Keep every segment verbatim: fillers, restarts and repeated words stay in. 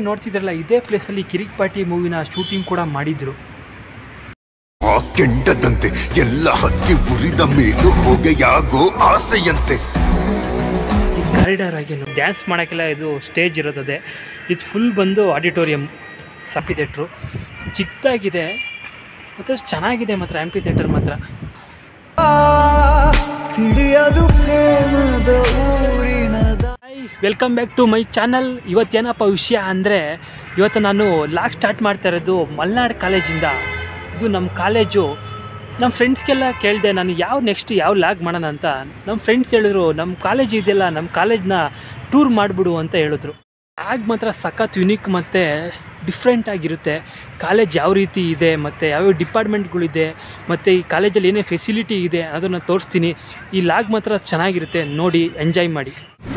ನೋಡ್ತಿದ್ರಲ್ಲ ಇದೇ ಪ್ಲೇಸಲ್ಲಿ ಕಿರಿಕ್ party ಮೂವಿನ shooting ಕೂಡ ಮಾಡಿದ್ರು. ಆ ಕೆಂಡದಂತೆ ಎಲ್ಲ ಹತ್ತಿ ಉರಿದ ಮೇಲೂ ಹೊಗೆಯಾಗೋ ಆಸೆಯಂತೆ. ಈ ಕಾರಿಡಾರ್ ಆಗಿ ಡ್ಯಾನ್ಸ್ ಮಾಡೋಕ್ಕೆಲ್ಲ ಇದು ಸ್ಟೇಜ್ ಇರೋದೇ. ಇದು ಫುಲ್ ಬಂದು ಆಡಿಟೋರಿಯಂ ಆಂಪಿ ಥಿಯೇಟ್ರು ಚಿಕ್ಕದಾಗಿದೆ ಮತ್ತು ಚೆನ್ನಾಗಿದೆ ಮಾತ್ರ ಆಂಪಿ ಥಿಯೇಟರ್ ಮಾತ್ರ. Hi, welcome back to my channel. ಇವತ್ತೇನಪ್ಪ ವಿಷಯ ಅಂದರೆ, ಇವತ್ತು ನಾನು ಲಾಗ್ ಸ್ಟಾರ್ಟ್ ಮಾಡ್ತಾ ಇರೋದು ಮಲ್ನಾಡ್ ಕಾಲೇಜಿಂದ. ಇದು ನಮ್ಮ ಕಾಲೇಜು. ನಮ್ಮ ಫ್ರೆಂಡ್ಸ್ಗೆಲ್ಲ ಕೇಳಿದೆ ನಾನು ಯಾವ ನೆಕ್ಸ್ಟ್ ಯಾವ ಲಾಗ್ ಮಾಡೋಣ ಅಂತ. ನಮ್ಮ ಫ್ರೆಂಡ್ಸ್ ಹೇಳಿದ್ರು ನಮ್ಮ ಕಾಲೇಜ್ ಇದೆಯಲ್ಲ, ನಮ್ಮ ಕಾಲೇಜ್ನ ಟೂರ್ ಮಾಡಿಬಿಡು ಅಂತ ಹೇಳಿದ್ರು. ಲಾಗ್ ಮಾತ್ರ ಸಖತ್ ಯುನೀಕ್ ಮತ್ತು ಡಿಫ್ರೆಂಟ್ ಆಗಿರುತ್ತೆ. ಕಾಲೇಜ್ ಯಾವ ರೀತಿ ಇದೆ ಮತ್ತು ಯಾವ್ಯಾವ ಡಿಪಾರ್ಟ್ಮೆಂಟ್ಗಳಿದೆ ಮತ್ತು ಈ ಕಾಲೇಜಲ್ಲಿ ಏನೇ ಫೆಸಿಲಿಟಿ ಇದೆ ಅದನ್ನು ತೋರಿಸ್ತೀನಿ. ಈ ಲಾಗ್ ಮಾತ್ರ ಚೆನ್ನಾಗಿರುತ್ತೆ, ನೋಡಿ ಎಂಜಾಯ್ ಮಾಡಿ.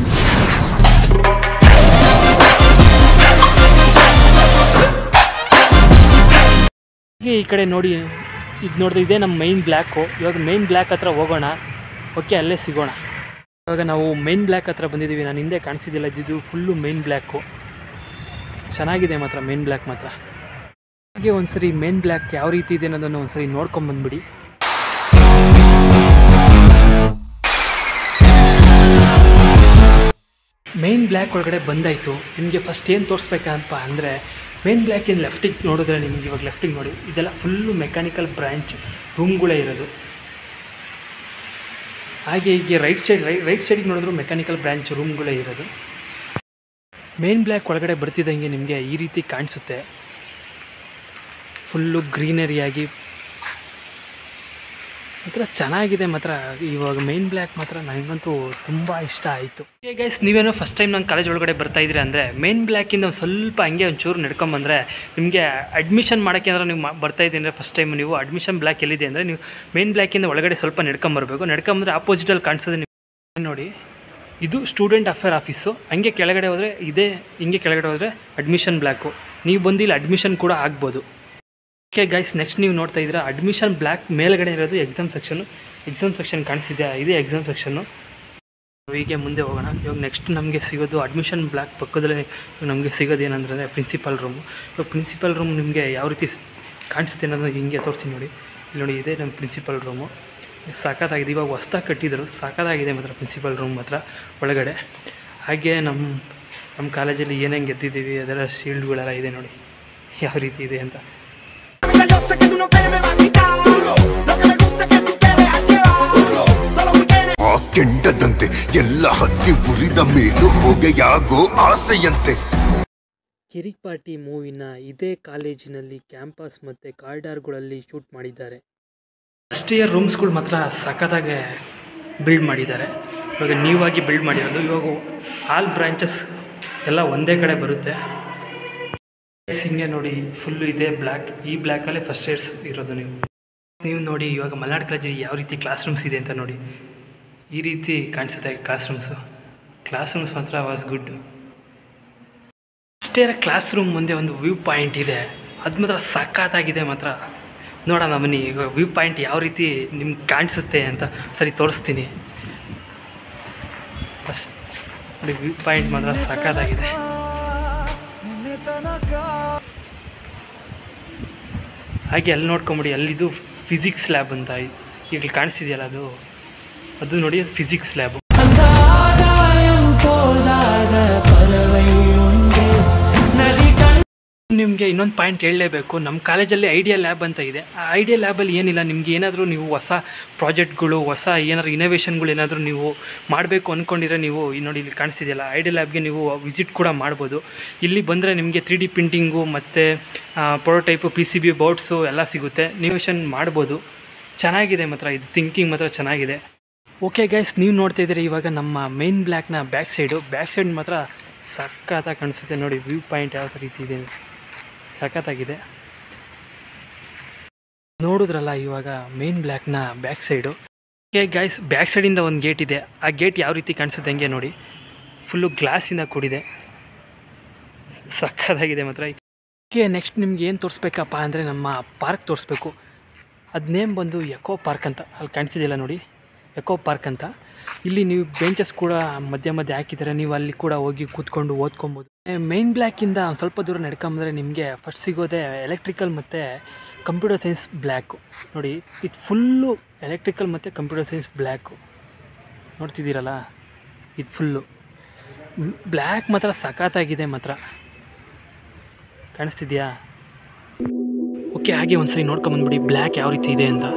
ಹಾಗೆ ಈ ಕಡೆ ನೋಡಿ, ಇದು ನೋಡಿದ್ರೆ ಇದೇ ನಮ್ಮ ಮೈನ್ ಬ್ಲ್ಯಾಕು. ಇವಾಗ ಮೈನ್ ಬ್ಲ್ಯಾಕ್ ಹತ್ರ ಹೋಗೋಣ. ಓಕೆ, ಅಲ್ಲೇ ಸಿಗೋಣ. ಇವಾಗ ನಾವು ಮೈನ್ ಬ್ಲ್ಯಾಕ್ ಹತ್ರ ಬಂದಿದ್ದೀವಿ. ನಾನು ಹಿಂದೆ ಕಾಣಿಸಿದ್ದಿಲ್ಲ, ಇದು ಫುಲ್ಲು ಮೈನ್ ಬ್ಲ್ಯಾಕು. ಚೆನ್ನಾಗಿದೆ ಮಾತ್ರ ಮೈನ್ ಬ್ಲ್ಯಾಕ್ ಮಾತ್ರ. ಹಾಗೆ ಒಂದ್ಸರಿ ಮೈನ್ ಬ್ಲ್ಯಾಕ್ ಯಾವ ರೀತಿ ಇದೆ ಅನ್ನೋದನ್ನು ಒಂದ್ಸರಿ ನೋಡ್ಕೊಂಬಂದ್ಬಿಡಿ. ಮೈನ್ ಬ್ಲ್ಯಾಕ್ ಒಳಗಡೆ ಬಂದಾಯಿತು. ನಿಮಗೆ ಫಸ್ಟ್ ಏನು ತೋರಿಸ್ಬೇಕಪ್ಪ ಅಂದರೆ, ಮೈನ್ ಬ್ಲ್ಯಾಕಿನ ಲೆಫ್ಟಿಗೆ ನೋಡಿದ್ರೆ ನಿಮಗೆ ಇವಾಗ ಲೆಫ್ಟಿಗೆ ನೋಡಿ, ಇದೆಲ್ಲ ಫುಲ್ಲು ಮೆಕ್ಯಾನಿಕಲ್ ಬ್ರ್ಯಾಂಚ್ ರೂಮ್ಗಳೇ ಇರೋದು. ಹಾಗೆ ಹೀಗೆ ರೈಟ್ ಸೈಡ್ ರೈ ರೈಟ್ ಸೈಡಿಗೆ ನೋಡಿದ್ರು ಮೆಕ್ಯಾನಿಕಲ್ ಬ್ರ್ಯಾಂಚ್ ರೂಮ್ಗಳೇ ಇರೋದು. ಮೈನ್ ಬ್ಲ್ಯಾಕ್ ಒಳಗಡೆ ಬರ್ತಿದ್ದಂಗೆ ನಿಮಗೆ ಈ ರೀತಿ ಕಾಣಿಸುತ್ತೆ. ಫುಲ್ಲು ಗ್ರೀನರಿಯಾಗಿ ಮಾತ್ರ ಚೆನ್ನಾಗಿದೆ ಮಾತ್ರ. ಇವಾಗ ಮೈನ್ ಬ್ಲ್ಯಾಕ್ ಮಾತ್ರ ನನಗಂತೂ ತುಂಬ ಇಷ್ಟ ಆಯಿತು. ಹೇ ಗೈಸ್, ನೀವೇನೋ ಫಸ್ಟ್ ಟೈಮ್ ನನ್ನ ಕಾಲೇಜ್ ಒಳಗಡೆ ಬರ್ತಾಯಿದ್ರಿ ಅಂದರೆ ಮೈನ್ ಬ್ಲ್ಯಾಕಿಂದ ಒಂದು ಸ್ವಲ್ಪ ಹಂಗೆ ಒಂಚೂರು ನಡ್ಕೊಂಬಂದರೆ ನಿಮಗೆ ಅಡ್ಮಿಷನ್ ಮಾಡೋಕ್ಕೆ ಅಂದರೆ ನೀವು ಬರ್ತಾಯಿದ್ದೀರಿ ಅಂದರೆ ಫಸ್ಟ್ ಟೈಮ್ ನೀವು ಅಡ್ಮಿಷನ್ ಬ್ಲ್ಯಾಕ್ ಎಲ್ಲಿದೆ ಅಂದರೆ ನೀವು ಮೈನ್ ಬ್ಲ್ಯಾಕಿಂದ ಒಳಗಡೆ ಸ್ವಲ್ಪ ನಡ್ಕೊಂಬರ್ಬೇಕು. ನಡ್ಕೊಂಬಂದರೆ ಆಪೋಸಿಟಲ್ಲಿ ಕಾಣಿಸೋದು ನೀವು ನೋಡಿ, ಇದು ಸ್ಟೂಡೆಂಟ್ ಅಫೇರ್ ಆಫೀಸು. ಹಂಗೆ ಕೆಳಗಡೆ ಹೋದರೆ ಇದೇ, ಹಿಂಗೆ ಕೆಳಗಡೆ ಹೋದರೆ ಅಡ್ಮಿಷನ್ ಬ್ಲ್ಯಾಕು. ನೀವು ಬಂದು ಇಲ್ಲಿ ಅಡ್ಮಿಷನ್ ಕೂಡ ಆಗ್ಬೋದು. ಓಕೆ ಗೈಸ್, ನೆಕ್ಸ್ಟ್ ನೀವು ನೋಡ್ತಾ ಇದ್ದೀರಾ ಅಡ್ಮಿಷನ್ ಬ್ಲ್ಯಾಕ್ ಮೇಲ್ಗಡೆ ಇರೋದು ಎಕ್ಸಾಮ್ ಸೆಕ್ಷನ್ನು. ಎಕ್ಸಾಮ್ ಸೆಕ್ಷನ್ ಕಾಣಿಸಿದೆ, ಇದೇ ಎಕ್ಸಾಮ್ ಸೆಕ್ಷನ್ನು. ಹೀಗೆ ಮುಂದೆ ಹೋಗೋಣ. ಇವಾಗ ನೆಕ್ಸ್ಟ್ ನಮಗೆ ಸಿಗೋದು ಅಡ್ಮಿಷನ್ ಬ್ಲ್ಯಾಕ್ ಪಕ್ಕದಲ್ಲೇ ನಮಗೆ ಸಿಗೋದು ಏನಂದರೆ ಪ್ರಿನ್ಸಿಪಲ್ ರೂಮು. ಇವಾಗ ಪ್ರಿನ್ಸಿಪಲ್ ರೂಮ್ ನಿಮಗೆ ಯಾವ ರೀತಿ ಕಾಣಿಸುತ್ತೆ ಅನ್ನೋದು ಹಿಂಗೆ ತೋರಿಸ್ತೀನಿ ನೋಡಿ. ಇಲ್ಲಿ ನೋಡಿ, ಇದೇ ನಮ್ಮ ಪ್ರಿನ್ಸಿಪಲ್ ರೂಮು. ಸಖತ್ತಾಗಿದೆ, ಇವಾಗ ಹೊಸ್ದಾಗಿ ಕಟ್ಟಿದ್ರು. ಸಖತ್ತಾಗಿದೆ ಮಾತ್ರ ಪ್ರಿನ್ಸಿಪಲ್ ರೂಮ್ ಮಾತ್ರ ಒಳಗಡೆ. ಹಾಗೆ ನಮ್ಮ ನಮ್ಮ ಕಾಲೇಜಲ್ಲಿ ಏನೇನು ಗೆದ್ದಿದ್ದೀವಿ ಅದೆಲ್ಲ ಶೀಲ್ಡ್ಗಳೆಲ್ಲ ಇದೆ ನೋಡಿ ಯಾವ ರೀತಿ ಇದೆ ಅಂತ. ಆ ಕೆಂಡದಂತೆ ಎಲ್ಲ ಹತ್ತಿ ಉರಿದ ಮೇಲೂ ಹೊಗೆಯಾಗೋ ಆಸೆಯಂತೆ. ಕಿರಿಕ್ ಪಾರ್ಟಿ ಮೂವಿನ ಇದೇ ಕಾಲೇಜಿನಲ್ಲಿ ಕ್ಯಾಂಪಸ್ ಮತ್ತು ಕಾರಿಡಾರ್ಗಳಲ್ಲಿ ಶೂಟ್ ಮಾಡಿದ್ದಾರೆ. ಫಸ್ಟ್ ಇಯರ್ ರೂಮ್ಸ್ಗಳು ಮಾತ್ರ ಸಖತ್ತಾಗೆ ಬಿಲ್ಡ್ ಮಾಡಿದ್ದಾರೆ. ಇವಾಗ ನೀವಾಗಿ ಬಿಲ್ಡ್ ಮಾಡಿರೋದು. ಇವಾಗ ಆಲ್ ಬ್ರಾಂಚಸ್ ಎಲ್ಲ ಒಂದೇ ಕಡೆ ಬರುತ್ತೆ. ಹಿಂಗೆ ನೋಡಿ, ಫುಲ್ಲು ಇದೆ ಬ್ಲ್ಯಾಕ್. ಈ ಬ್ಲ್ಯಾಕಲ್ಲೇ ಫಸ್ಟ್ ಇಯರ್ಸ್ ಇರೋದು. ನೀವು ನೀವು ನೋಡಿ ಇವಾಗ ಮಲ್ನಾಡ್ ಕಾಲೇಜಲ್ಲಿ ಯಾವ ರೀತಿ ಕ್ಲಾಸ್ ರೂಮ್ಸ್ ಇದೆ ಅಂತ ನೋಡಿ. ಈ ರೀತಿ ಕಾಣಿಸುತ್ತೆ ಕ್ಲಾಸ್ ರೂಮ್ಸು. ಕ್ಲಾಸ್ ರೂಮ್ಸ್ ಮಾತ್ರ was good. First year class room ಮುಂದೆ ಒಂದು ವ್ಯೂ ಪಾಯಿಂಟ್ ಇದೆ, ಅದು ಮಾತ್ರ ಸಖತ್ತಾಗಿದೆ ಮಾತ್ರ. ನೋಡೋಣ ಬನ್ನಿ ಇವಾಗ ವ್ಯೂ ಪಾಯಿಂಟ್ ಯಾವ ರೀತಿ ನಿಮ್ಗೆ ಕಾಣಿಸುತ್ತೆ ಅಂತ ಸರಿ ತೋರಿಸ್ತೀನಿ. ಬಸ್ ನೋಡಿ, ವ್ಯೂ ಪಾಯಿಂಟ್ ಮಾತ್ರ ಸಖತ್ತಾಗಿದೆ. ಹಾಗೆ ಅಲ್ಲಿ ನೋಡ್ಕೊಂಬಿಡಿ, ಅಲ್ಲಿದು ಫಿಸಿಕ್ಸ್ ಲ್ಯಾಬ್ ಅಂತ ಈಗ ಕಾಣಿಸ್ತಿದೆಯಲ್ಲ, ಅದು ಅದು ನೋಡಿ ಫಿಸಿಕ್ಸ್ ಲ್ಯಾಬು. ನಿಮಗೆ ಇನ್ನೊಂದು ಪಾಯಿಂಟ್ ಹೇಳಲೇಬೇಕು, ನಮ್ಮ ಕಾಲೇಜಲ್ಲಿ ಐಡಿಯಾ ಲ್ಯಾಬ್ ಅಂತ ಇದೆ. ಆ ಐಡಿಯಾ ಲ್ಯಾಬಲ್ಲಿ ಏನಿಲ್ಲ, ನಿಮ್ಗೆ ಏನಾದರೂ ನೀವು ಹೊಸ ಪ್ರಾಜೆಕ್ಟ್ಗಳು, ಹೊಸ ಏನಾದರೂ ಇನೋವೇಷನ್ಗಳು ಏನಾದರೂ ನೀವು ಮಾಡಬೇಕು ಅಂದ್ಕೊಂಡಿದ್ರೆ ನೀವು ನೋಡಿ ಇಲ್ಲಿ ಕಾಣಿಸ್ತಿದೆಯಲ್ಲ ಐಡಿಯಾ ಲ್ಯಾಬ್ಗೆ ನೀವು ವಿಸಿಟ್ ಕೂಡ ಮಾಡ್ಬೋದು. ಇಲ್ಲಿ ಬಂದರೆ ನಿಮಗೆ ತ್ರೀ ಡಿ ಪ್ರಿಂಟಿಂಗು ಮತ್ತು prototype, P C B boards ಎಲ್ಲ ಸಿಗುತ್ತೆ. ಇನೋವೇಷನ್ ಮಾಡ್ಬೋದು. ಚೆನ್ನಾಗಿದೆ ಮಾತ್ರ, ಇದು ಥಿಂಕಿಂಗ್ ಮಾತ್ರ ಚೆನ್ನಾಗಿದೆ. ಓಕೆ ಗೈಸ್, ನೀವು ನೋಡ್ತಾ ಇದ್ದೀರಿ ಇವಾಗ ನಮ್ಮ ಮೈನ್ ಬ್ಲ್ಯಾಕ್ನ ಬ್ಯಾಕ್ ಸೈಡು. ಬ್ಯಾಕ್ ಸೈಡ್ ಮಾತ್ರ ಸಖತ್ತಾಗಿ ಕಾಣಿಸುತ್ತೆ ನೋಡಿ. ವ್ಯೂ ಪಾಯಿಂಟ್ ಯಾವ ರೀತಿ ಇದೆ, ಸಖತ್ತಾಗಿದೆ. ನೋಡಿದ್ರಲ್ಲ ಇವಾಗ ಮೈನ್ ಬ್ಲ್ಯಾಕ್ನ back side. Okay guys, back ಸೈಡಿಂದ ಒಂದು ಗೇಟ್ ಇದೆ. ಆ ಗೇಟ್ ಯಾವ ರೀತಿ ಕಾಣಿಸುತ್ತೆ ಹಂಗೆ ನೋಡಿ, ಫುಲ್ಲು ಗ್ಲಾಸಿಂದ ಕೂಡಿದೆ. ಸಖತ್ತಾಗಿದೆ ಮಾತ್ರ. ಓಕೆ, ನೆಕ್ಸ್ಟ್ ನಿಮ್ಗೆ ಏನು ತೋರಿಸ್ಬೇಕಪ್ಪ ಅಂದರೆ ನಮ್ಮ ಪಾರ್ಕ್ ತೋರಿಸ್ಬೇಕು. ಅದು ನೇಮ್ ಬಂದು ಎಕೋ ಪಾರ್ಕ್ ಅಂತ. ಅಲ್ಲಿ ಕಾಣಿಸಿದೆಯಲ್ಲ ನೋಡಿ, ಎಕೋ ಪಾರ್ಕ್ ಅಂತ. ಇಲ್ಲಿ ನೀವು ಬೆಂಚಸ್ ಕೂಡ ಮಧ್ಯ ಮಧ್ಯೆ ಹಾಕಿದರೆ ನೀವು ಅಲ್ಲಿ ಕೂಡ ಹೋಗಿ ಕೂತ್ಕೊಂಡು ಓದ್ಕೊಬೋದು. ಮೇನ್ ಬ್ಲ್ಯಾಕಿಂದ ಸ್ವಲ್ಪ ದೂರ ನಡ್ಕೊಂಬಂದರೆ ನಿಮಗೆ ಫಸ್ಟ್ ಸಿಗೋದೆ ಎಲೆಕ್ಟ್ರಿಕಲ್ ಮತ್ತು ಕಂಪ್ಯೂಟರ್ ಸೈನ್ಸ್ ಬ್ಲ್ಯಾಕು. ನೋಡಿ ಇದು ಫುಲ್ಲು ಎಲೆಕ್ಟ್ರಿಕಲ್ ಮತ್ತು ಕಂಪ್ಯೂಟರ್ ಸೈನ್ಸ್ ಬ್ಲ್ಯಾಕು ನೋಡ್ತಿದ್ದೀರಲ್ಲ, ಇದು ಫುಲ್ಲು ಬ್ಲ್ಯಾಕ್ ಮಾತ್ರ ಸಖತ್ತಾಗಿದೆ ಮಾತ್ರ, ಕಾಣಿಸ್ತಿದೆಯಾ? ಓಕೆ, ಹಾಗೆ ಒಂದ್ಸರಿ ನೋಡ್ಕೊಂಬಂದ್ಬಿಡಿ ಬ್ಲ್ಯಾಕ್ ಯಾವ ರೀತಿ ಇದೆ ಅಂತ.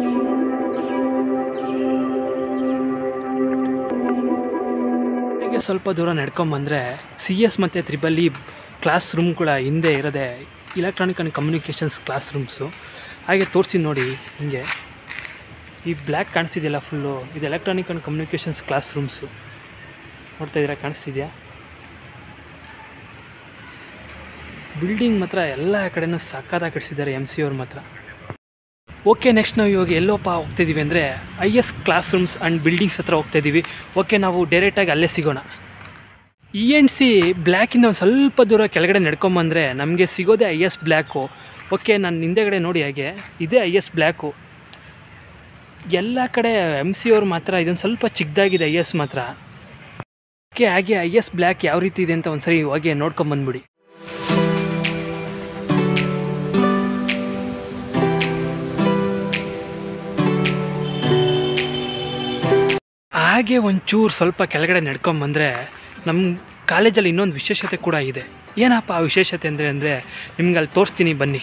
ಹಾಗೆ ಸ್ವಲ್ಪ ದೂರ ನಡ್ಕೊಂಬಂದರೆ ಸಿ ಎಸ್ ಮತ್ತು ತ್ರಿಬಲ್ ಇ ಕ್ಲಾಸ್ ರೂಮ್ ಕೂಡ ಹಿಂದೆ ಇರೋದೆ electronic and communications class rooms. ಹಾಗೆ ತೋರಿಸಿ ನೋಡಿ, ಹಿಂಗೆ ಈ ಬ್ಲ್ಯಾಕ್ ಕಾಣಿಸ್ತಿದೆಯಲ್ಲ ಫುಲ್ಲು, ಇದು electronic and communications class rooms. ನೋಡ್ತಾ ಇದ್ದೀರಾ, ಕಾಣಿಸ್ತಿದೆಯಾ? ಬಿಲ್ಡಿಂಗ್ ಮಾತ್ರ ಎಲ್ಲ ಕಡೆನೂ ಸಕ್ಕತ್ತಾಗಿ ಕಟ್ಟಿಸಿದ್ದಾರೆ ಎಮ್ ಸಿ ಅವ್ರು ಮಾತ್ರ. ಓಕೆ, ನೆಕ್ಸ್ಟ್ ನಾವು ಇವಾಗ ಎಲ್ಲೋಪ್ಪ ಹೋಗ್ತಾಯಿದ್ದೀವಿ ಅಂದರೆ I S class rooms and buildings ಹತ್ರ ಹೋಗ್ತಾಯಿದ್ದೀವಿ. ಓಕೆ, ನಾವು ಡೈರೆಕ್ಟಾಗಿ ಅಲ್ಲೇ ಸಿಗೋಣ. ಇ ಎನ್ ಸಿ ಬ್ಲ್ಯಾಕಿಂದ ಒಂದು ಸ್ವಲ್ಪ ದೂರ ಕೆಳಗಡೆ ನಡ್ಕೊಂಬಂದರೆ ನಮಗೆ ಸಿಗೋದೇ ಐ ಎಸ್ ಬ್ಲ್ಯಾಕು. ಓಕೆ, ನಾನು ಹಿಂದೆಗಡೆ ನೋಡಿ, ಹಾಗೆ ಇದೇ ಐ ಎಸ್ ಬ್ಲ್ಯಾಕು. ಎಲ್ಲ ಕಡೆ ಎಮ್ ಸಿ ಅವ್ರು ಮಾತ್ರ ಇದೊಂದು ಸ್ವಲ್ಪ ಚಿಕ್ಕದಾಗಿದೆ ಐ ಎಸ್ ಮಾತ್ರ. ಓಕೆ, ಹಾಗೆ ಐ ಎಸ್ ಬ್ಲ್ಯಾಕ್ ಯಾವ ರೀತಿ ಇದೆ ಅಂತ ಒಂದು ಸರಿ ಹೋಗಿ ನೋಡ್ಕೊಂಬಂದ್ಬಿಡಿ. ಹಾಗೆ ಒಂಚೂರು ಸ್ವಲ್ಪ ಕೆಳಗಡೆ ನಡ್ಕೊಂಬಂದರೆ ನಮ್ಮ ಕಾಲೇಜಲ್ಲಿ ಇನ್ನೊಂದು ವಿಶೇಷತೆ ಕೂಡ ಇದೆ. ಏನಪ್ಪ ಆ ವಿಶೇಷತೆ ಅಂದರೆ ಅಂದರೆ ನಿಮ್ಗೆ ಅಲ್ಲಿ ತೋರಿಸ್ತೀನಿ ಬನ್ನಿ.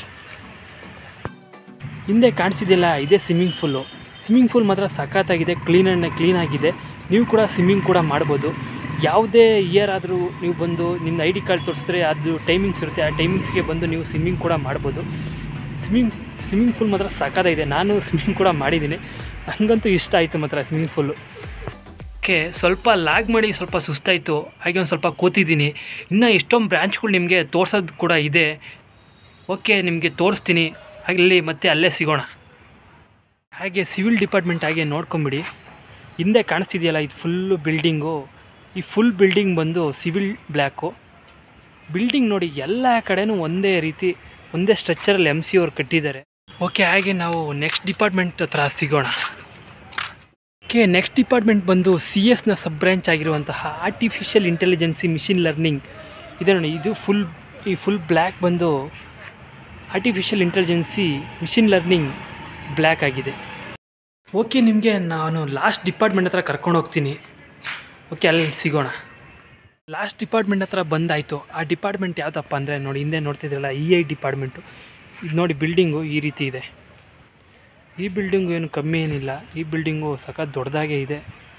ಹಿಂದೆ ಕಾಣಿಸಿದೆಯಲ್ಲ, ಇದೇ ಸ್ವಿಮ್ಮಿಂಗ್ ಫೂಲು. ಸ್ವಿಮ್ಮಿಂಗ್ ಫೂಲ್ ಮಾತ್ರ ಸಖತ್ತಾಗಿದೆ, ಕ್ಲೀನ್ ಆ್ಯಂಡ್ ಕ್ಲೀನಾಗಿದೆ. ನೀವು ಕೂಡ ಸ್ವಿಮ್ಮಿಂಗ್ ಕೂಡ ಮಾಡ್ಬೋದು. ಯಾವುದೇ ಇಯರ್ ಆದರೂ ನೀವು ಬಂದು ನಿಮ್ಮ ಐ ಡಿ ಕಾರ್ಡ್ ತೋರಿಸಿದ್ರೆ ಅದು ಟೈಮಿಂಗ್ಸ್ ಇರುತ್ತೆ, ಆ ಟೈಮಿಂಗ್ಸ್ಗೆ ಬಂದು ನೀವು ಸ್ವಿಮ್ಮಿಂಗ್ ಕೂಡ ಮಾಡ್ಬೋದು. ಸ್ವಿಮ್ಮಿಂಗ್ ಸ್ವಿಮ್ಮಿಂಗ್ ಫೂಲ್ ಮಾತ್ರ ಸಖತ್ತಾಗಿದೆ. ನಾನು ಸ್ವಿಮ್ಮಿಂಗ್ ಕೂಡ ಮಾಡಿದ್ದೀನಿ, ನನಗಂತೂ ಇಷ್ಟ ಆಯಿತು ಮಾತ್ರ ಸ್ವಿಮ್ಮಿಂಗ್ ಫೂಲು. ಓಕೆ, ಸ್ವಲ್ಪ ಲ್ಯಾಗ್ ಮಾಡಿ ಸ್ವಲ್ಪ ಸುಸ್ತಾಯಿತು, ಹಾಗೆ ಒಂದು ಸ್ವಲ್ಪ ಕೂತಿದ್ದೀನಿ. ಇನ್ನೂ ಎಷ್ಟೊಂದು ಬ್ರ್ಯಾಂಚ್ಗಳು ನಿಮಗೆ ತೋರಿಸೋದು ಕೂಡ ಇದೆ. ಓಕೆ, ನಿಮಗೆ ತೋರಿಸ್ತೀನಿ, ಅಲ್ಲಿ ಮತ್ತೆ ಅಲ್ಲೇ ಸಿಗೋಣ. ಹಾಗೆ ಸಿವಿಲ್ ಡಿಪಾರ್ಟ್ಮೆಂಟ್ ಹಾಗೆ ನೋಡ್ಕೊಂಬಿಡಿ. ಹಿಂದೆ ಕಾಣಿಸ್ತಿದೆಯಲ್ಲ, ಇದು ಫುಲ್ಲು ಬಿಲ್ಡಿಂಗು. ಈ ಫುಲ್ ಬಿಲ್ಡಿಂಗ್ ಬಂದು ಸಿವಿಲ್ ಬ್ಲ್ಯಾಕು. ಬಿಲ್ಡಿಂಗ್ ನೋಡಿ ಎಲ್ಲ ಕಡೆನೂ ಒಂದೇ ರೀತಿ ಒಂದೇ ಸ್ಟ್ರಕ್ಚರಲ್ಲಿ ಎಮ್ ಸಿ ಅವ್ರು ಕಟ್ಟಿದ್ದಾರೆ. ಓಕೆ, ಹಾಗೆ ನಾವು ನೆಕ್ಸ್ಟ್ ಡಿಪಾರ್ಟ್ಮೆಂಟ್ ಹತ್ರ ಸಿಗೋಣ. ಓಕೆ, ನೆಕ್ಸ್ಟ್ ಡಿಪಾರ್ಟ್ಮೆಂಟ್ ಬಂದು ಸಿ ಎಸ್ನ ಸಬ್ ಬ್ರ್ಯಾಂಚ್ ಆಗಿರುವಂತಹ ಆರ್ಟಿಫಿಷಿಯಲ್ ಇಂಟೆಲಿಜೆನ್ಸಿ ಮಿಷಿನ್ ಲರ್ನಿಂಗ್ ಇದೆ ನೋಡಿ. ಇದು ಫುಲ್ ಈ ಫುಲ್ ಬ್ಲ್ಯಾಕ್ ಬಂದು artificial intelligence machine learning block ಆಗಿದೆ. ಓಕೆ, ನಿಮಗೆ ನಾನು ಲಾಸ್ಟ್ ಡಿಪಾರ್ಟ್ಮೆಂಟ್ ಹತ್ರ ಕರ್ಕೊಂಡು ಹೋಗ್ತೀನಿ. ಓಕೆ, ಅಲ್ಲಿ ಸಿಗೋಣ. ಲಾಸ್ಟ್ ಡಿಪಾರ್ಟ್ಮೆಂಟ್ ಹತ್ರ ಬಂದಾಯಿತು. ಆ ಡಿಪಾರ್ಟ್ಮೆಂಟ್ ಯಾವುದಪ್ಪ ಅಂದರೆ ನೋಡಿ, ಹಿಂದೆ ನೋಡ್ತಿದ್ರಲ್ಲ, ಇ ಐ ಡಿಪಾರ್ಟ್ಮೆಂಟು. ಇದು ನೋಡಿ, ಬಿಲ್ಡಿಂಗು ಈ ರೀತಿ ಇದೆ. ಈ ಬಿಲ್ಡಿಂಗು ಏನು ಕಮ್ಮಿ ಏನಿಲ್ಲ, ಈ ಬಿಲ್ಡಿಂಗು ಸಖತ್ ದೊಡ್ಡದಾಗೇ ಇದೆ.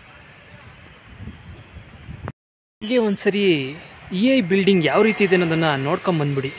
ಹೀಗೆ ಒಂದು ಸರಿ ಇ ಐ ಬಿಲ್ಡಿಂಗ್ ಯಾವ ರೀತಿ ಇದೆ ಅನ್ನೋದನ್ನು ನೋಡ್ಕೊಂಬಂದ್ಬಿಡಿ.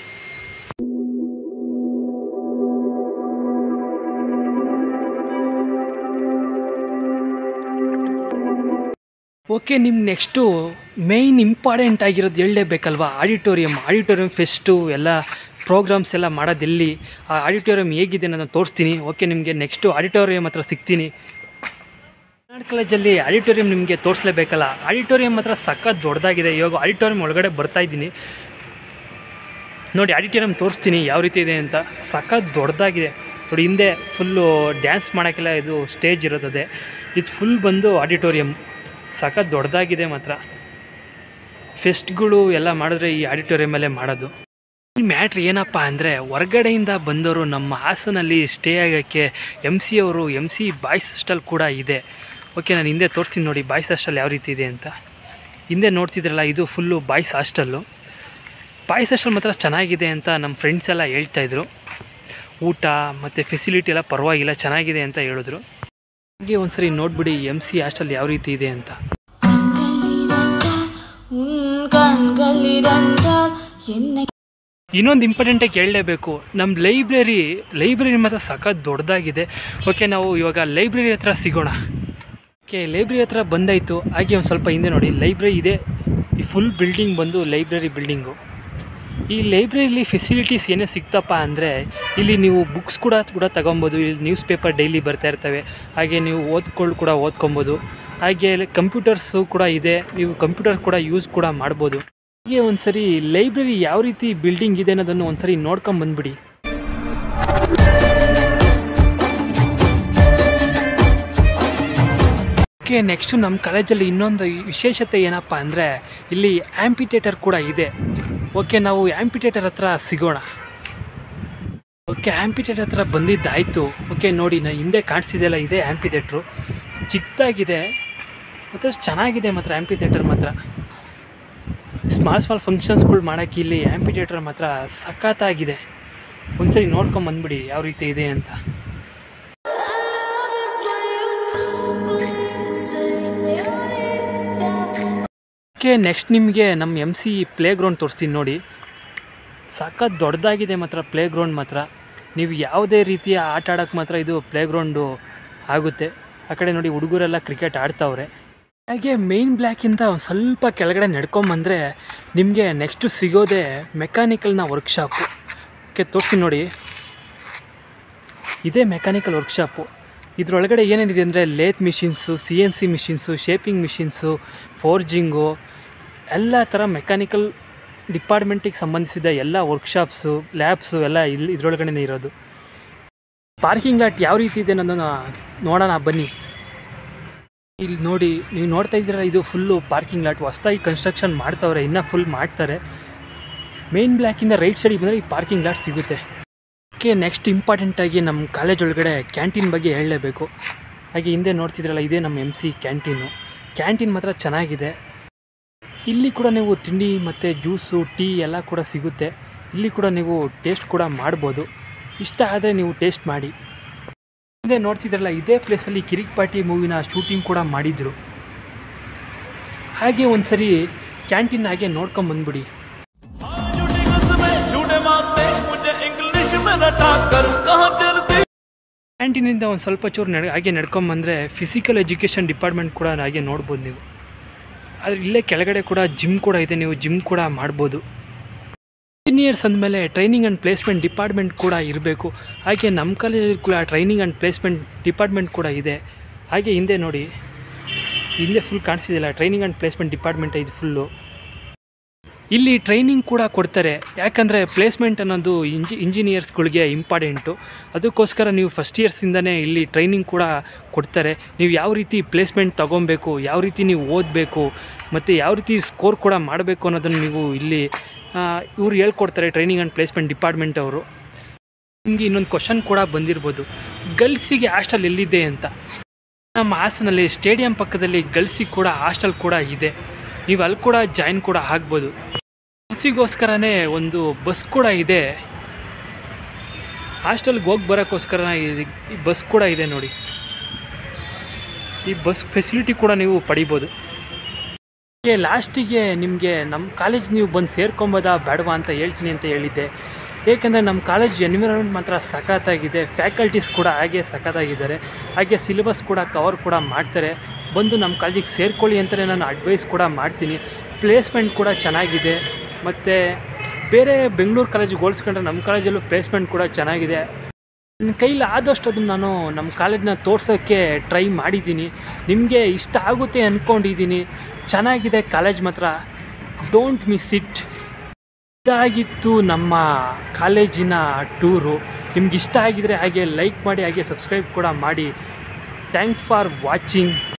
ಓಕೆ, ನಿಮ್ಮ ನೆಕ್ಸ್ಟು ಮೇಯ್ನ್ ಇಂಪಾರ್ಟೆಂಟ್ ಆಗಿರೋದು ಹೇಳಲೇಬೇಕಲ್ವಾ, ಆಡಿಟೋರಿಯಮ್. ಆಡಿಟೋರಿಯಮ್ ಫೆಸ್ಟು ಎಲ್ಲ ಪ್ರೋಗ್ರಾಮ್ಸ್ ಎಲ್ಲ ಮಾಡೋದೆಲ್ಲಿ, ಆ ಆಡಿಟೋರಿಯಮ್ ಹೇಗಿದೆ ನಾನು ತೋರಿಸ್ತೀನಿ. ಓಕೆ, ನಿಮಗೆ ನೆಕ್ಸ್ಟು ಆಡಿಟೋರಿಯಮ್ ಹತ್ರ ಸಿಗ್ತೀನಿ. ಕನ್ನಡ ಕಾಲೇಜಲ್ಲಿ ಆಡಿಟೋರಿಯಮ್ ನಿಮಗೆ ತೋರಿಸ್ಲೇಬೇಕಲ್ಲ, ಆಡಿಟೋರಿಯಮ್ ಮಾತ್ರ ಸಖತ್ ದೊಡ್ಡದಾಗಿದೆ. ಇವಾಗ ಆಡಿಟೋರಿಯಮ್ ಒಳಗಡೆ ಬರ್ತಾಯಿದ್ದೀನಿ ನೋಡಿ, ಆಡಿಟೋರಿಯಮ್ ತೋರಿಸ್ತೀನಿ ಯಾವ ರೀತಿ ಇದೆ ಅಂತ. ಸಖತ್ ದೊಡ್ಡದಾಗಿದೆ ನೋಡಿ. ಹಿಂದೆ ಫುಲ್ಲು ಡ್ಯಾನ್ಸ್ ಮಾಡೋಕ್ಕೆಲ್ಲ ಇದು ಸ್ಟೇಜ್ ಇರೋದೇ. ಇದು ಫುಲ್ ಬಂದು ಆಡಿಟೋರಿಯಮ್ ಸಖತ್ ದೊಡ್ಡದಾಗಿದೆ ಮಾತ್ರ. ಫೆಸ್ಟ್ಗಳು ಎಲ್ಲ ಮಾಡಿದ್ರೆ ಈ ಆಡಿಟೋರಿಯಮಲ್ಲೇ ಮಾಡೋದು. ಈ ಮ್ಯಾಟ್ರ್ ಏನಪ್ಪ ಅಂದರೆ, ಹೊರಗಡೆಯಿಂದ ಬಂದವರು ನಮ್ಮ ಹಾಸನಲ್ಲಿ ಸ್ಟೇ ಆಗೋಕ್ಕೆ ಎಮ್ ಸಿ ಅವರು ಎಮ್ ಸಿ ಬಾಯ್ಸ್ ಹಾಸ್ಟೆಲ್ ಕೂಡ ಇದೆ. ಓಕೆ, ನಾನು ಹಿಂದೆ ತೋರಿಸ್ತೀನಿ ನೋಡಿ ಬಾಯ್ಸ್ ಹಾಸ್ಟೆಲ್ ಯಾವ ರೀತಿ ಇದೆ ಅಂತ. ಹಿಂದೆ ನೋಡ್ತಿದ್ರಲ್ಲ, ಇದು full boys hostel. Boys hostel ಮಾತ್ರ ಚೆನ್ನಾಗಿದೆ ಅಂತ ನಮ್ಮ ಫ್ರೆಂಡ್ಸ್ ಎಲ್ಲ ಹೇಳ್ತಾಯಿದ್ರು. ಊಟ ಮತ್ತು ಫೆಸಿಲಿಟಿ ಎಲ್ಲ ಪರವಾಗಿಲ್ಲ, ಚೆನ್ನಾಗಿದೆ ಅಂತ ಹೇಳಿದ್ರು. ಹಾಗೆ ಒಂದು ಸರಿ ನೋಡಿಬಿಡಿ ಎಮ್ ಸಿ ಹಾಸ್ಟೆಲ್ ಯಾವ ರೀತಿ ಇದೆ ಅಂತ. ಇನ್ನೊಂದು ಇಂಪಾರ್ಟೆಂಟಾಗಿ ಹೇಳಲೇಬೇಕು, ನಮ್ಮ ಲೈಬ್ರರಿ ಲೈಬ್ರರಿ ಮಾತ್ರ ಸಖತ್ ದೊಡ್ಡದಾಗಿದೆ. ಓಕೆ, ನಾವು ಇವಾಗ ಲೈಬ್ರರಿ ಹತ್ರ ಸಿಗೋಣ. ಓಕೆ, ಲೈಬ್ರರಿ ಹತ್ರ ಬಂದಾಯಿತು. ಹಾಗೆ ಒಂದು ಸ್ವಲ್ಪ ಹಿಂದೆ ನೋಡಿ, ಲೈಬ್ರರಿ ಇದೆ. ಈ ಫುಲ್ ಬಿಲ್ಡಿಂಗ್ ಬಂದು ಲೈಬ್ರರಿ ಬಿಲ್ಡಿಂಗು. ಈ ಲೈಬ್ರರಿಲಿ ಫೆಸಿಲಿಟೀಸ್ ಏನೇ ಸಿಗ್ತಪ್ಪ ಅಂದರೆ, ಇಲ್ಲಿ ನೀವು ಬುಕ್ಸ್ ಕೂಡ ಕೂಡ ತೊಗೊಬೋದು. ಇಲ್ಲಿ ನ್ಯೂಸ್ ಪೇಪರ್ ಡೈಲಿ ಬರ್ತಾ ಇರ್ತವೆ. ಹಾಗೆ ನೀವು ಓದ್ಕೊಂಡು ಕೂಡ ಓದ್ಕೊಬೋದು. ಹಾಗೆ ಕಂಪ್ಯೂಟರ್ಸು ಕೂಡ ಇದೆ, ನೀವು ಕಂಪ್ಯೂಟರ್ ಕೂಡ ಯೂಸ್ ಕೂಡ ಮಾಡ್ಬೋದು. ಹಾಗೆ ಒಂದು ಸರಿ ಲೈಬ್ರರಿ ಯಾವ ರೀತಿ ಬಿಲ್ಡಿಂಗ್ ಇದೆ ಅನ್ನೋದನ್ನು ಒಂದು ಸರಿ ನೋಡ್ಕೊಂಬಂದ್ಬಿಡಿ. ಓಕೆ, ನೆಕ್ಸ್ಟು ನಮ್ಮ ಕಾಲೇಜಲ್ಲಿ ಇನ್ನೊಂದು ವಿಶೇಷತೆ ಏನಪ್ಪ ಅಂದರೆ ಇಲ್ಲಿ ಆ್ಯಂಪಿಥಿಯೇಟರ್ ಕೂಡ ಇದೆ. ಓಕೆ, ನಾವು ಆ್ಯಂಪಿಥಿಯೇಟರ್ ಹತ್ರ ಸಿಗೋಣ. ಓಕೆ, ಆ್ಯಂಪಿಥಿಯೇಟರ್ ಹತ್ರ ಬಂದಿದ್ದಾಯಿತು. ಓಕೆ ನೋಡಿ, ನಾ ಹಿಂದೆ ಕಾಣಿಸ್ತಿದೆಯಲ್ಲ, ಇದೇ ಆ್ಯಂಪಿಥಿಯೇಟ್ರು. ಚಿಕ್ಕದಾಗಿದೆ ಮತ್ತು ಚೆನ್ನಾಗಿದೆ ಮಾತ್ರ ಆ್ಯಂಪಿಥಿಯೇಟರ್ ಮಾತ್ರ. ಸ್ಮಾಲ್ ಸ್ಮಾಲ್ ಫಂಕ್ಷನ್ಸ್ಗಳು ಮಾಡೋಕ್ಕೆ ಇಲ್ಲಿ ಆ್ಯಂಪಿಥಿಯೇಟರ್ ಮಾತ್ರ ಸಖತ್ತಾಗಿದೆ. ಒಂದ್ಸರಿ ನೋಡ್ಕೊಂಬಂದ್ಬಿಡಿ ಯಾವ ರೀತಿ ಇದೆ ಅಂತ. ಓಕೆ, ನೆಕ್ಸ್ಟ್ ನಿಮಗೆ ನಮ್ಮ ಎಮ್ ಸಿ ಪ್ಲೇ ಗ್ರೌಂಡ್ ತೋರಿಸ್ತೀನಿ ನೋಡಿ. ಸಖತ್ ದೊಡ್ಡದಾಗಿದೆ ಮಾತ್ರ ಪ್ಲೇ ಗ್ರೌಂಡ್ ಮಾತ್ರ. ನೀವು ಯಾವುದೇ ರೀತಿಯ ಆಟ ಆಡೋಕ್ಕೆ ಮಾತ್ರ ಇದು ಪ್ಲೇ ಗ್ರೌಂಡು ಆಗುತ್ತೆ. ಆ ಕಡೆ ನೋಡಿ ಹುಡುಗರೆಲ್ಲ ಕ್ರಿಕೆಟ್ ಆಡ್ತಾವ್ರೆ. ಹಾಗೆ ಮೇನ್ ಬ್ಲ್ಯಾಕಿಂದ ಒಂದು ಸ್ವಲ್ಪ ಕೆಳಗಡೆ ನಡ್ಕೊಂಬಂದರೆ ನಿಮಗೆ ನೆಕ್ಸ್ಟು ಸಿಗೋದೇ ಮೆಕ್ಯಾನಿಕಲ್ನ ವರ್ಕ್ಶಾಪು. ಓಕೆ, ತೋರಿಸ್ತೀನಿ ನೋಡಿ, ಇದೇ ಮೆಕ್ಯಾನಿಕಲ್ ವರ್ಕ್ಶಾಪು. ಇದರೊಳಗಡೆ ಏನೇನಿದೆ ಅಂದರೆ lathe machines, C N C machines, shaping machines, forging, ಎಲ್ಲ ಥರ ಮೆಕ್ಯಾನಿಕಲ್ ಡಿಪಾರ್ಟ್ಮೆಂಟಿಗೆ ಸಂಬಂಧಿಸಿದ ಎಲ್ಲ ವರ್ಕ್ಶಾಪ್ಸು, ಲ್ಯಾಬ್ಸು ಎಲ್ಲ ಇಲ್ಲಿ ಇದರೊಳಗಡೆ ಇರೋದು. ಪಾರ್ಕಿಂಗ್ ಲಾಟ್ ಯಾವ ರೀತಿ ಇದೆ ಅನ್ನೋದನ್ನು ನೋಡೋಣ ಬನ್ನಿ. ಇಲ್ಲಿ ನೋಡಿ, ನೀವು ನೋಡ್ತಾ ಇದ್ದೀರಾ, ಇದು ಫುಲ್ಲು ಪಾರ್ಕಿಂಗ್ ಲಾಟ್. ಹೊಸದಾಗಿ ಕನ್ಸ್ಟ್ರಕ್ಷನ್ ಮಾಡ್ತಾವ್ರೆ, ಇನ್ನೂ ಫುಲ್ ಮಾಡ್ತಾರೆ. ಮೇನ್ ಬ್ಲ್ಯಾಕಿಂದ ರೈಟ್ ಸೈಡಿಗೆ ಬಂದರೆ ಈ ಪಾರ್ಕಿಂಗ್ ಲಾಟ್ ಸಿಗುತ್ತೆ. ಓಕೆ, ನೆಕ್ಸ್ಟ್ ಇಂಪಾರ್ಟೆಂಟಾಗಿ ನಮ್ಮ ಕಾಲೇಜ್ ಒಳಗಡೆ ಕ್ಯಾಂಟೀನ್ ಬಗ್ಗೆ ಹೇಳಲೇಬೇಕು. ಹಾಗೆ ಹಿಂದೆ ನೋಡ್ತಿದ್ರಲ್ಲ, ಇದೇ ನಮ್ಮ ಎಮ್ ಸಿ ಕ್ಯಾಂಟೀನು. ಕ್ಯಾಂಟೀನ್ ಮಾತ್ರ ಚೆನ್ನಾಗಿದೆ. ಇಲ್ಲಿ ಕೂಡ ನೀವು ತಿಂಡಿ ಮತ್ತು ಜ್ಯೂಸು, ಟೀ ಎಲ್ಲ ಕೂಡ ಸಿಗುತ್ತೆ. ಇಲ್ಲಿ ಕೂಡ ನೀವು ಟೇಸ್ಟ್ ಕೂಡ ಮಾಡ್ಬೋದು. ಇಷ್ಟ ಆದರೆ ನೀವು ಟೇಸ್ಟ್ ಮಾಡಿ. ಹಿಂದೆ ನೋಡ್ತಿದ್ರಲ್ಲ, ಇದೇ ಪ್ಲೇಸಲ್ಲಿ ಕಿರಿಕ್ ಪಾರ್ಟಿ ಮೂವಿನ ಶೂಟಿಂಗ್ ಕೂಡ ಮಾಡಿದರು. ಹಾಗೆ ಒಂದು ಸರಿ ಕ್ಯಾಂಟೀನ್ ಹಾಗೆ ನೋಡ್ಕೊಂಬಂದ್ಬಿಡಿ. ಕ್ಯಾಂಟೀನಿಂದ ಒಂದು ಸ್ವಲ್ಪ ಚೂರು ನಡ್ ಹಾಗೆ ನಡ್ಕೊಂಬಂದರೆ ಫಿಸಿಕಲ್ ಎಜುಕೇಷನ್ ಡಿಪಾರ್ಟ್ಮೆಂಟ್ ಕೂಡ ಹಾಗೆ ನೋಡ್ಬೋದು ನೀವು. ಆದರೆ ಇಲ್ಲೇ ಕೆಳಗಡೆ ಕೂಡ ಜಿಮ್ ಕೂಡ ಇದೆ, ನೀವು ಜಿಮ್ ಕೂಡ ಮಾಡ್ಬೋದು. ಇಂಜಿನಿಯರ್ಸ್ ಅಂದಮೇಲೆ ಟ್ರೈನಿಂಗ್ ಆ್ಯಂಡ್ ಪ್ಲೇಸ್ಮೆಂಟ್ ಡಿಪಾರ್ಟ್ಮೆಂಟ್ ಕೂಡ ಇರಬೇಕು. ಹಾಗೆ ನಮ್ಮ ಕಾಲೇಜಲ್ಲಿ ಕೂಡ ಟ್ರೈನಿಂಗ್ ಆ್ಯಂಡ್ ಪ್ಲೇಸ್ಮೆಂಟ್ ಡಿಪಾರ್ಟ್ಮೆಂಟ್ ಕೂಡ ಇದೆ. ಹಾಗೆ ಹಿಂದೆ ನೋಡಿ, ಹಿಂದೆ ಫುಲ್ ಕಾಣಿಸ್ತಿದೆಯಲ್ಲ, ಟ್ರೈನಿಂಗ್ ಆ್ಯಂಡ್ ಪ್ಲೇಸ್ಮೆಂಟ್ ಡಿಪಾರ್ಟ್ಮೆಂಟ್ ಇದು ಫುಲ್ಲು. ಇಲ್ಲಿ ಟ್ರೈನಿಂಗ್ ಕೂಡ ಕೊಡ್ತಾರೆ. ಯಾಕಂದರೆ ಪ್ಲೇಸ್ಮೆಂಟ್ ಅನ್ನೋದು ಇಂಜಿ ಇಂಜಿನಿಯರ್ಸ್ಗಳಿಗೆ ಇಂಪಾರ್ಟೆಂಟು. ಅದಕ್ಕೋಸ್ಕರ ನೀವು ಫಸ್ಟ್ ಇಯರ್ಸಿಂದನೇ ಇಲ್ಲಿ ಟ್ರೈನಿಂಗ್ ಕೂಡ ಕೊಡ್ತಾರೆ. ನೀವು ಯಾವ ರೀತಿ ಪ್ಲೇಸ್ಮೆಂಟ್ ತೊಗೊಬೇಕು, ಯಾವ ರೀತಿ ನೀವು ಓದಬೇಕು, ಮತ್ತು ಯಾವ ರೀತಿ ಸ್ಕೋರ್ ಕೂಡ ಮಾಡಬೇಕು ಅನ್ನೋದನ್ನು ನೀವು ಇಲ್ಲಿ ಇವ್ರು ಹೇಳ್ಕೊಡ್ತಾರೆ, ಟ್ರೈನಿಂಗ್ ಆ್ಯಂಡ್ ಪ್ಲೇಸ್ಮೆಂಟ್ ಡಿಪಾರ್ಟ್ಮೆಂಟ್ ಅವರು. ನಿಮಗೆ ಇನ್ನೊಂದು ಕ್ವಶನ್ ಕೂಡ ಬಂದಿರ್ಬೋದು, ಗರ್ಲ್ಸಿಗೆ ಹಾಸ್ಟೆಲ್ ಎಲ್ಲಿದೆ ಅಂತ. ನಮ್ಮ ಹಾಸನಲ್ಲಿ ಸ್ಟೇಡಿಯಂ ಪಕ್ಕದಲ್ಲಿ ಗರ್ಲ್ಸಿಗೆ ಕೂಡ ಹಾಸ್ಟೆಲ್ ಕೂಡ ಇದೆ. ನೀವು ಅಲ್ಲಿ ಕೂಡ ಜಾಯಿನ್ ಕೂಡ ಆಗ್ಬೋದು. ಗರ್ಲ್ಸಿಗೋಸ್ಕರನೇ ಒಂದು ಬಸ್ ಕೂಡ ಇದೆ. ಹಾಸ್ಟೆಲ್ಗೆ ಹೋಗಿ ಬರೋಕ್ಕೋಸ್ಕರ ಈ ಬಸ್ ಕೂಡ ಇದೆ ನೋಡಿ. ಈ ಬಸ್ ಫೆಸಿಲಿಟಿ ಕೂಡ ನೀವು ಪಡಿಬೋದು. ಹಾಗೆ ಲಾಸ್ಟಿಗೆ ನಿಮಗೆ ನಮ್ಮ ಕಾಲೇಜ್ ನೀವು ಬಂದು ಸೇರ್ಕೊಬೋದಾ ಬೇಡವಾ ಅಂತ ಹೇಳ್ತೀನಿ ಅಂತ ಹೇಳಿದ್ದೆ. ಏಕೆಂದರೆ ನಮ್ಮ ಕಾಲೇಜ್ ಎನ್ವಿರಾನ್ಮೆಂಟ್ ಮಾತ್ರ ಸಖತ್ತಾಗಿದೆ. ಫ್ಯಾಕಲ್ಟೀಸ್ ಕೂಡ ಹಾಗೆ ಸಖತ್ತಾಗಿದ್ದಾರೆ. ಹಾಗೆ ಸಿಲೆಬಸ್ ಕೂಡ ಕವರ್ ಕೂಡ ಮಾಡ್ತಾರೆ. ಬಂದು ನಮ್ಮ ಕಾಲೇಜಿಗೆ ಸೇರ್ಕೊಳ್ಳಿ ಅಂತಲೇ ನಾನು ಅಡ್ವೈಸ್ ಕೂಡ ಮಾಡ್ತೀನಿ. ಪ್ಲೇಸ್ಮೆಂಟ್ ಕೂಡ ಚೆನ್ನಾಗಿದೆ. ಮತ್ತು ಬೇರೆ ಬೆಂಗಳೂರು ಕಾಲೇಜಿಗೆ ಹೋಲಿಸ್ಕೊಂಡ್ರೆ ನಮ್ಮ ಕಾಲೇಜಲ್ಲೂ ಪ್ಲೇಸ್ಮೆಂಟ್ ಕೂಡ ಚೆನ್ನಾಗಿದೆ. ನನ್ನ ಕೈಲಿ ಆದಷ್ಟು ಅದನ್ನು ನಾನು ನಮ್ಮ ಕಾಲೇಜನ್ನ ತೋರ್ಸೋಕ್ಕೆ ಟ್ರೈ ಮಾಡಿದ್ದೀನಿ. ನಿಮಗೆ ಇಷ್ಟ ಆಗುತ್ತೆ ಅಂದ್ಕೊಂಡಿದ್ದೀನಿ. ಚೆನ್ನಾಗಿದೆ ಕಾಲೇಜ್ ಮಾತ್ರ, ಡೋಂಟ್ ಮಿಸ್ ಇಟ್. ಇದಾಗಿತ್ತು ನಮ್ಮ ಕಾಲೇಜಿನ ಟೂರು. ನಿಮ್ಗೆ ಇಷ್ಟ ಆಗಿದರೆ ಹಾಗೆ ಲೈಕ್ ಮಾಡಿ, ಹಾಗೆ ಸಬ್ಸ್ಕ್ರೈಬ್ ಕೂಡ ಮಾಡಿ. Thanks for watching.